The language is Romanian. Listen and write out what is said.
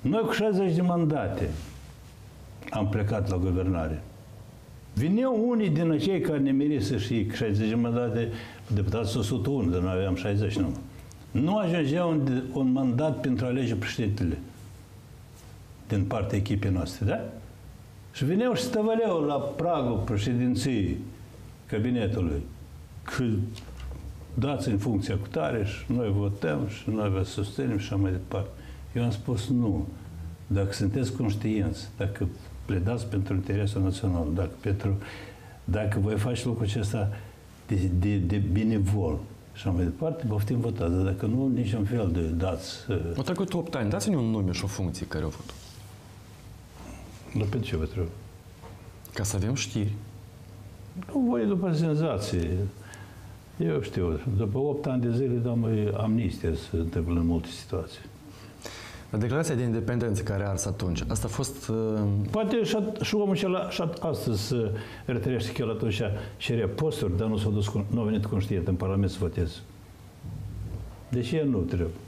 Noi cu 60 de mandate am plecat la guvernare. Vineau unii din acei care ne merisă și 60 de mandate, deputații 101, dar noi aveam 60 numai. Nu ajungea un mandat pentru a alege președintele din partea echipei noastre, da? Și veneau și stăvăleau la pragul președinției cabinetului că dați în funcția cu tare și noi votăm și noi vă susținem și așa mai departe. Eu am spus nu. Dacă sunteți conștienți, dacă pledați pentru interesul național, dacă voi face lucrul acesta de benevol și așa mai departe, poftim votați. Dar dacă nu, niciun fel de dați... Au trecut 8 ani. Dați-ne un nume și o funcție care au avut. Nu pe ce vă trebuie? Ca să avem știri. Nu, voi după senzație. Eu știu, după 8 ani de zile dăm amnistie, se întâmplă în multe situații. La declarația de independență care a ars atunci, asta a fost... Poate și omul acela și astăzi se retrăiește că el atunci cerea posturi, dar nu a venit conștient în Parlament să voteze. Deci el nu trebuie.